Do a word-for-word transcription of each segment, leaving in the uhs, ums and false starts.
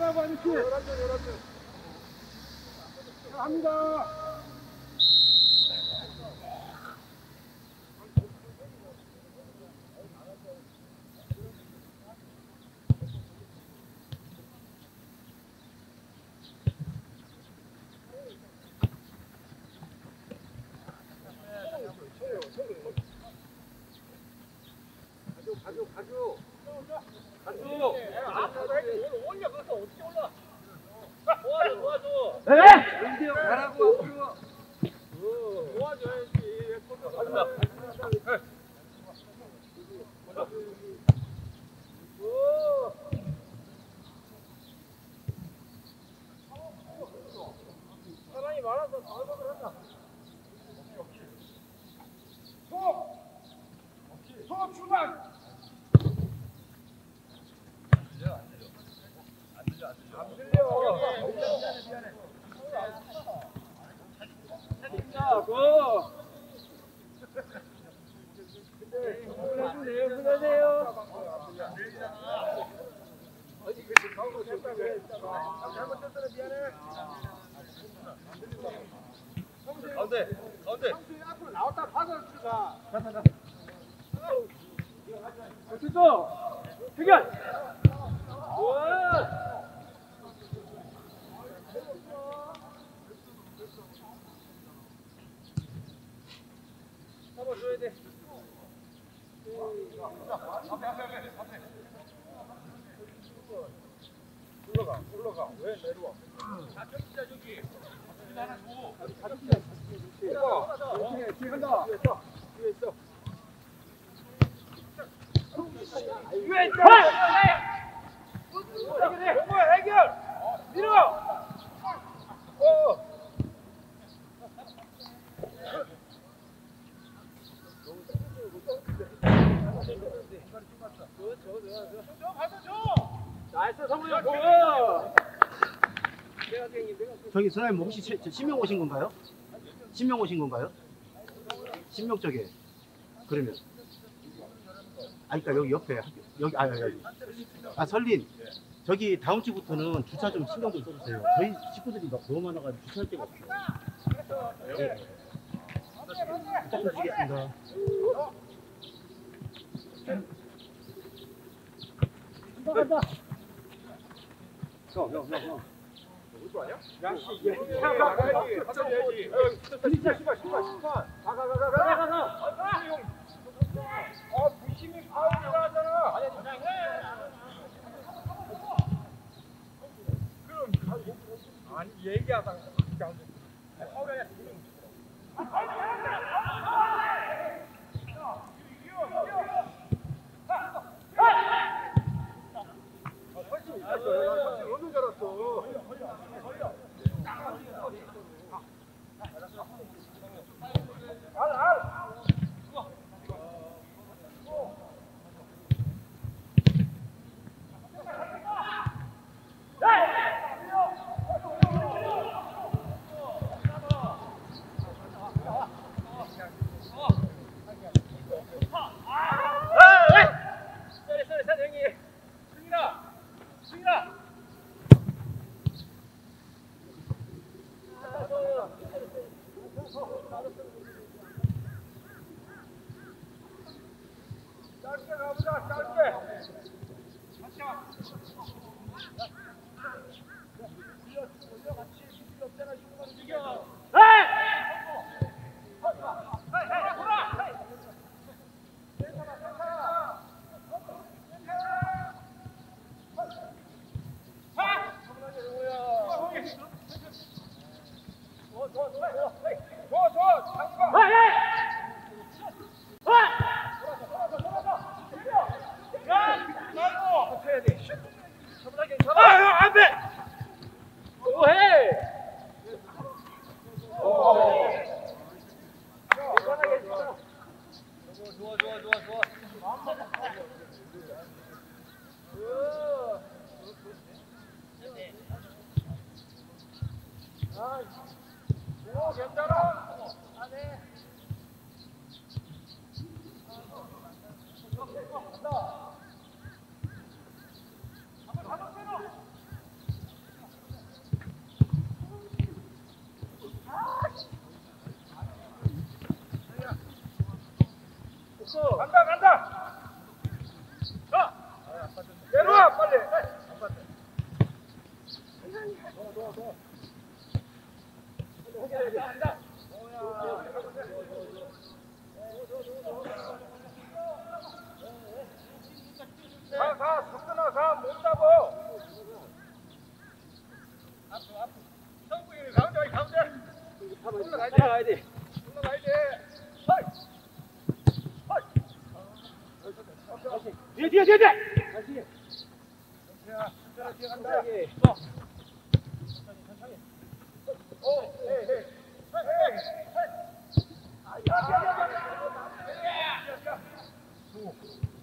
갑니다. 가져, 가져. 가져. 올려, 거기서 어떻게 올라? 도와줘, 도와줘. 네! 은지 형 가라고 앞으로. 도와줘야지. 간다. 사람이 많아서 방법을 한다. 소! 소 출발! 안 들려. 미안해, 미안해. 자, 고! 훈련해주세요, 훈련해요. 어디 그치, 가고 싶다고 했잖아. 잘못했더라, 미안해. 가운데, 가운데. 앞으로 나왔다 받아 들어가. 가, 가, 가. 어쨌어? 해결! 우와! 잡아줘야 돼. 앞에, 앞에, 앞에, 앞에. 올라가, 올라가. 왜 내려와? 자, 펴주자, 저기. 하나 줘. 같이 해. 뒤에, 뒤에 간다. 뒤에 있어. 뒤에 있어. 위에 있다! 해결해! 해결! 해결! 밀어! 어! 나이스 성훈이 형 보여! 저기 선생님 혹시 시- 저 신명 오신 건가요? 신명 오신 건가요? 신명 쪽에 그러면 아 그러니까 여기 옆에 여기 아 여기 아 설린 저기 다음 주부터는 주차 좀 신경 좀 써주세요. 저희 식구들이 막 너무 많아가지고 주차할 데가 없어요. 네. 부탁 좀 드리겠습니다. 간다. 형, 형, 형, 형. 어디 아니야? 야, 씨, 얘. 차 가야지. 가야지. 진짜 신발, 신발, 신발. 가, 가, 가, 가, 가, 가, 가. 형. 아, 부심이 파울이라 하잖아. 아니, 그냥 해. 그럼 아니 얘기하다가 파울이 아니야. 훨씬 있었어. 훨씬 너무 잘했어. 알, 알. 짧게 가보자, 짧게. 올려, 같이 수비 없잖아, 이거 움직여. 좋아, 좋아, 좋아, 좋아. 아, 오, 괜찮아. 아, 네. 간다. 한번 잡아 빼라. 간다 간다. 자 내려와 빨리. 가, 가, 석근아, 가, 못 잡어. 앞으로, 앞으로. 성국이 가운데, 와, 가운데. 올라가야 돼. 올라가야 돼. 올라가야 돼. 허이. 허이. 뒤에, 뒤에, 뒤에, 뒤에. 다시. 자, 천천히 뒤에 간다. 어. 천천히, 천천히. 오, 헤이, 헤이. 헤이, 헤이. 아, 야, 야, 야, 야, 야. 오.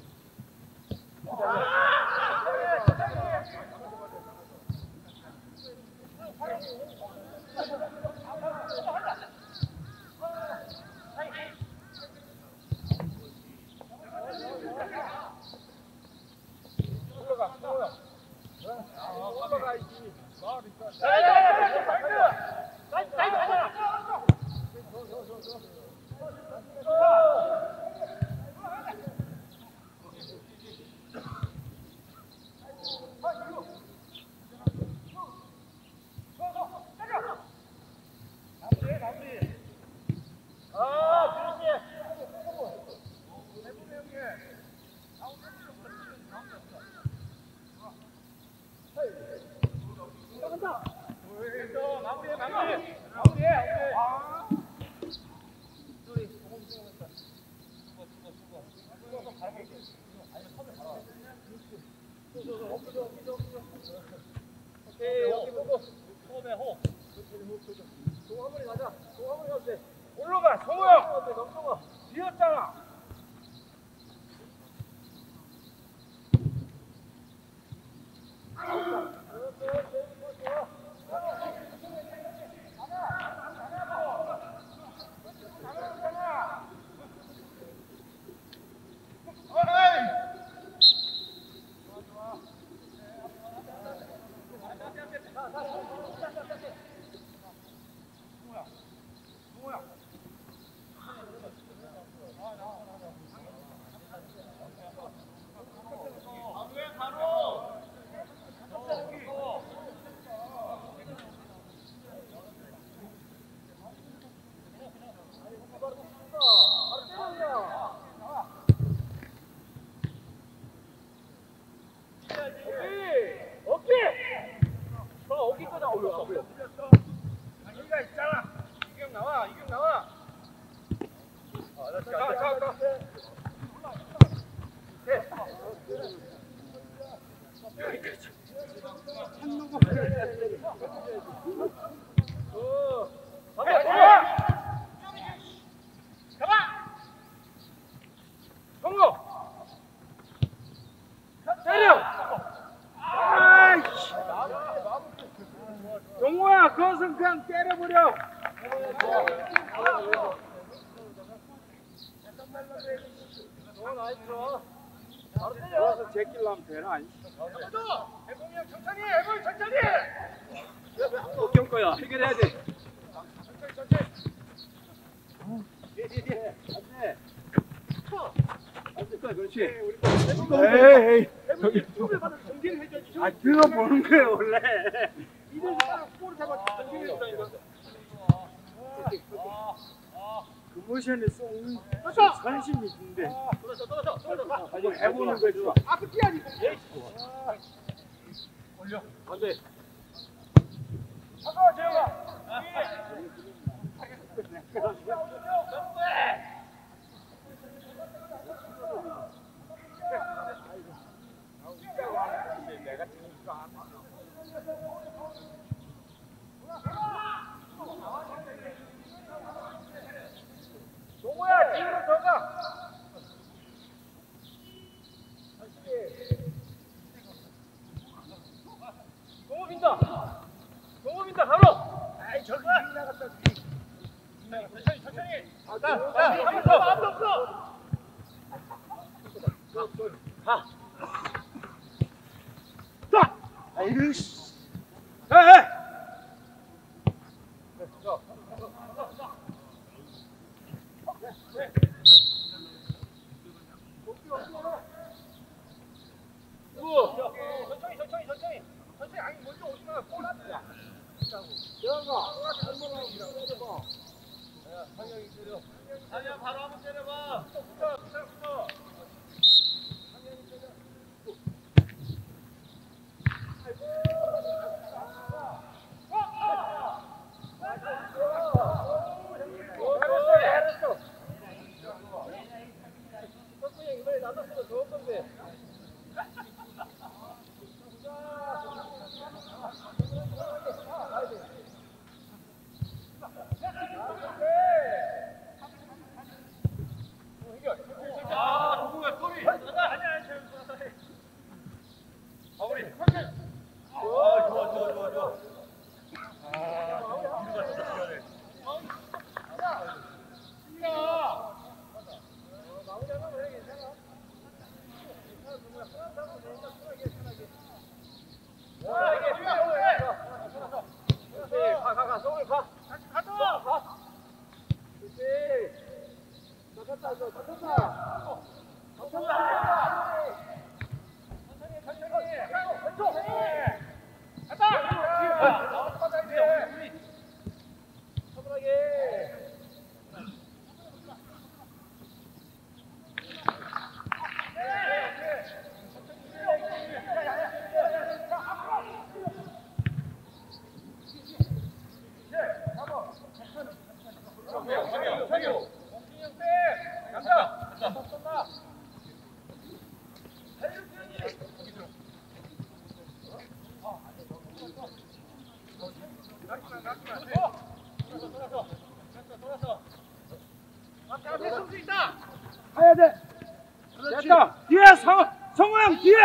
오케이, 여기 보고 호흡에 호흡. 송 한 번에 가자. 송 한 번에 가도 돼. 올라가, 송호야. 비었잖아. 자기가 있잖아. 이경 나와, 이경 나와. 가, 가, 가. 어, 가봐, 가봐. 성공. 때려. 아이씨. 용호야, 그것은 그냥 때려버려. 너 나이스 좋아. 바로 때려. 제끼려면 되나? 해봉이 형 천천히, 해봉이 천천히. 어깨 올 거야. 해결해야 돼. 천천히, 천천히. 뒤에, 뒤에, 뒤에. 안 돼. 안 될 거야, 그렇지. 에이, 저기. 아, 그거 보는 거예요, 원래. 이들 사람 볼을 잡아 정신을 주다니까. 그 모션에 쏘는 관심이 있는데. 떨어져, 떨어져, 떨어져. 아주 해보는 거에 좋아. 앞에 뛰어야지. 올려. 안 돼. 잠깐만, 재영아. 내가 지니까. 동호야, 뒤로 더 가. 동호 빈다. 동호 빈다, 바로. 아이, 저기 나갔다. 천천히, 천천히. 아, 나, 나, 아무도 없어, 아무도 없어. 가. 자. 아이고, 씨. 에, 에. 아니야 바로 한번 때려봐. 붙어 붙어 붙어. 가야 돼. 됐다. 뒤에 성 성우형 뒤에.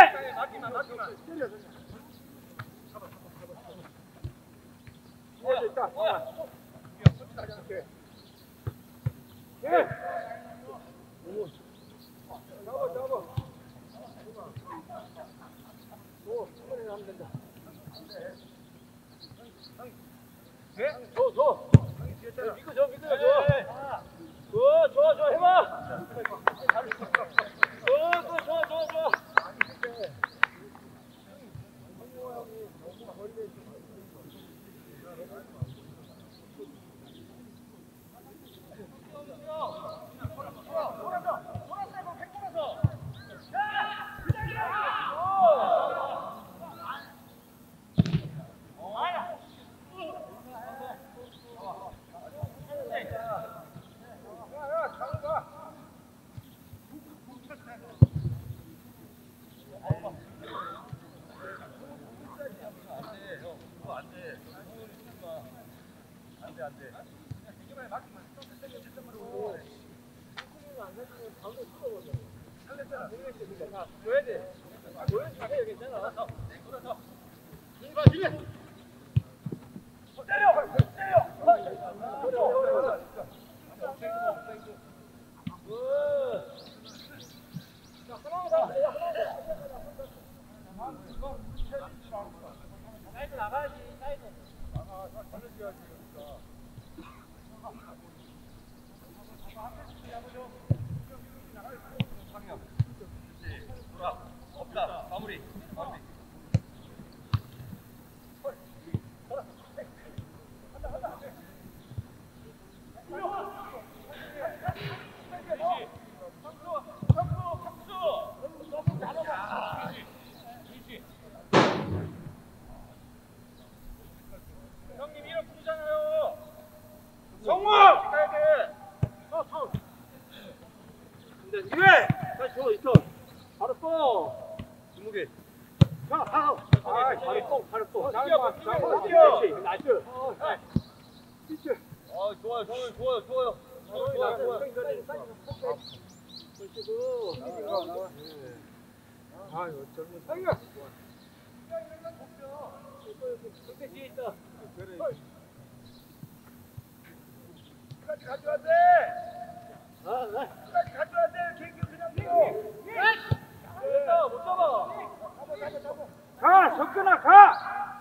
가, 접근아 가.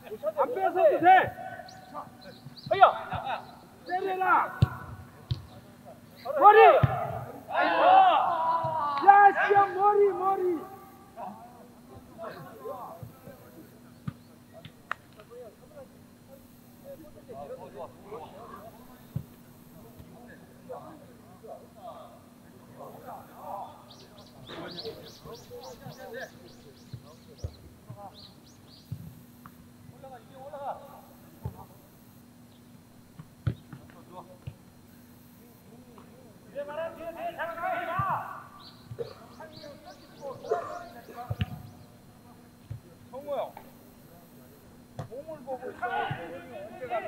안 뺏어도 돼. 때려라. 머리. 야, 씨야 머리 머리. 성우 형. 공을 보고 있어. 어깨가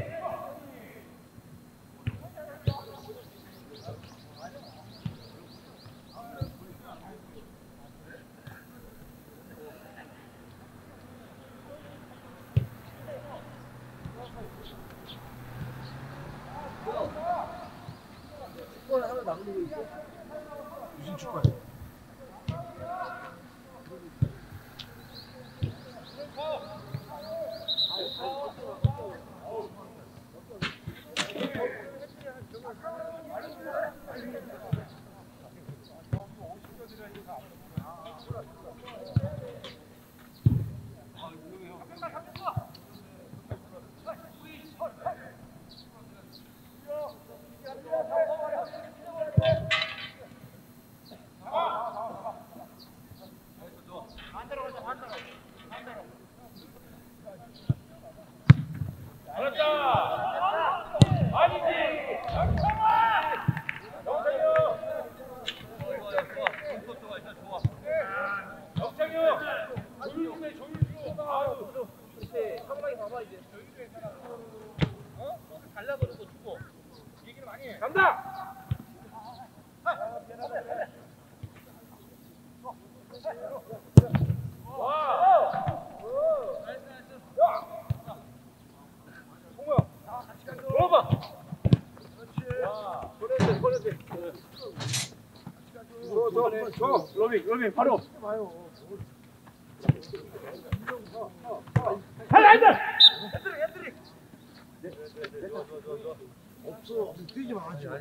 골 하나 남기고 있어. 무슨 축구야? 저 로빙 로빙 바로 없어. 뛰지 마. 아직.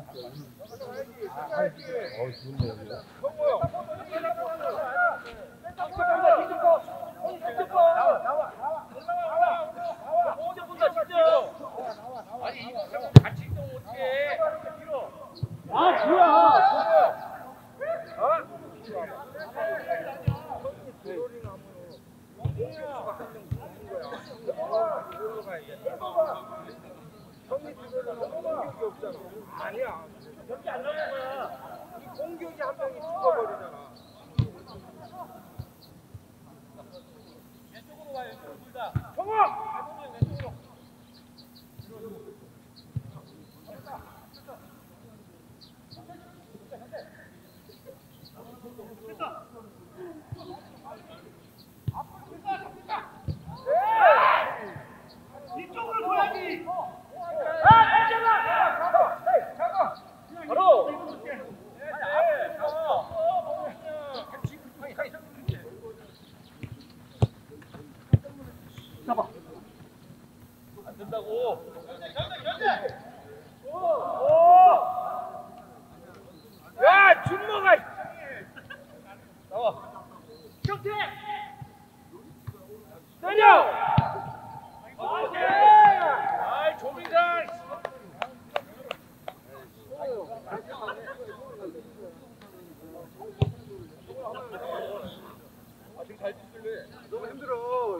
아, 뭐야? 아니야. 여기 안 나오는 거야. 이 공격이 한 명이 죽어버리잖아. 왼쪽으로 와, 왼쪽으로 둘 다. 성공! 왼쪽으로. 이쪽으로 줘야지. 아, 괜찮아. 바로. 잡아. 안 된다고. 견제, 견제, 견제. 오, 오. 야, 준모가. 나와. 경태. 때려. 아이, 조민상. 아, 지금 잘 뛰실래? 너무 힘들어.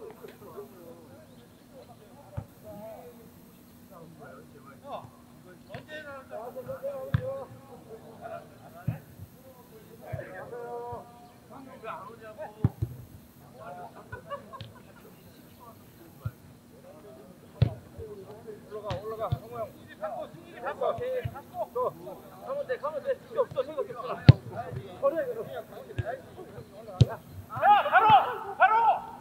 올라가, 올라가. 성호 형. 잡고, 승리기 잡고. 잡고. 또. 가면 돼, 가면 돼. 필요 없어, 생각 없어. 그래, 그래. 야, 바로! 바로!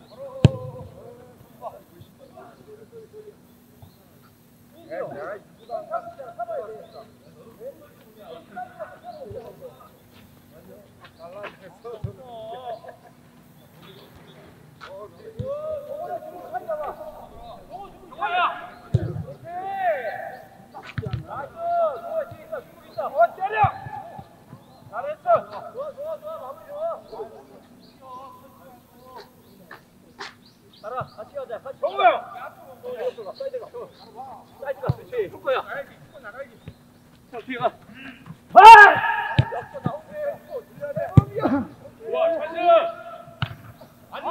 어, 때려! 잘했어! 좋아, 좋아, 좋아, 마무리 좋아! 가라, 같이 가자, 같이. 정우 형! 어, 이거 가, 사이드 가. 사이드 가. 그렇지. 훅거야. 나가야지. 훅거 나가야지. 형 뒤에 가. 와, 찬스! 안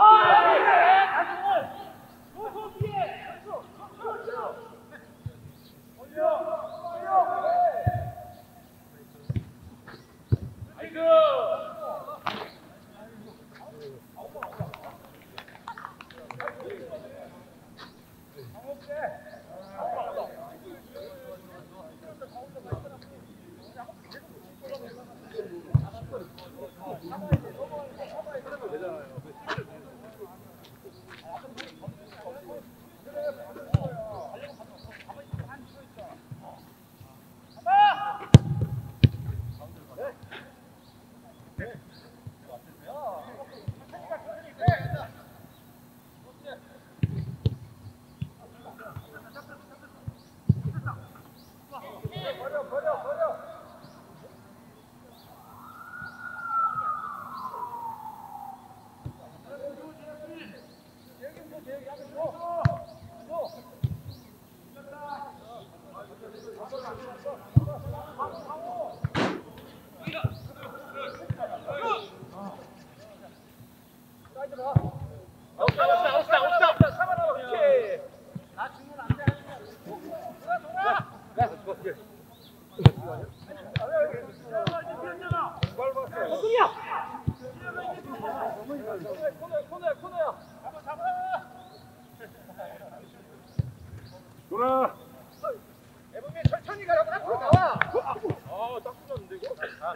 돌아. 에버맨 천천히 가라고 앞으로 나와. 아, 딱 붙었는데 이거? 아.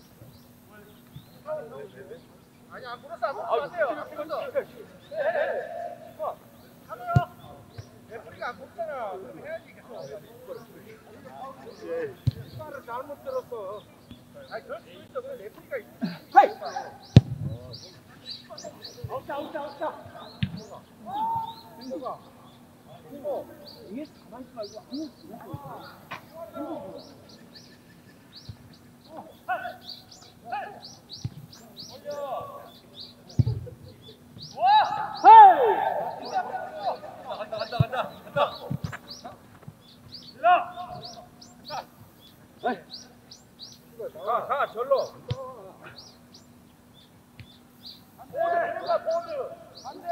아니 안 불었어 안 불었어 하세요. 찍었어. 네. 좋아. 하나요. 레프리가 안 불잖아. 그럼 해야지 계속. 예. 말을 잘못 들었어. 아니 그럴 수 있어. 그래 레프리가 있. 하이. 없다 없다 없다. 행동아. 어. 위에서 가만히 있지 말고 아무 행동. 간다 간다 간다 간다. 가, 가, 절로. 안돼, 내려가 보드. 안돼.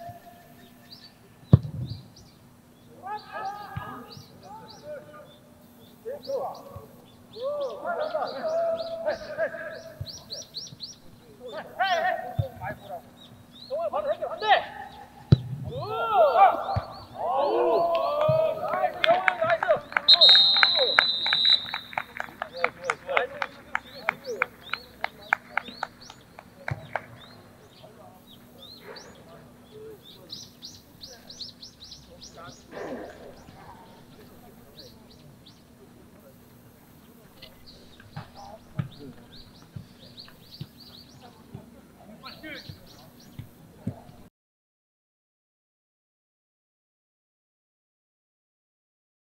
정말 바로 해결 안돼.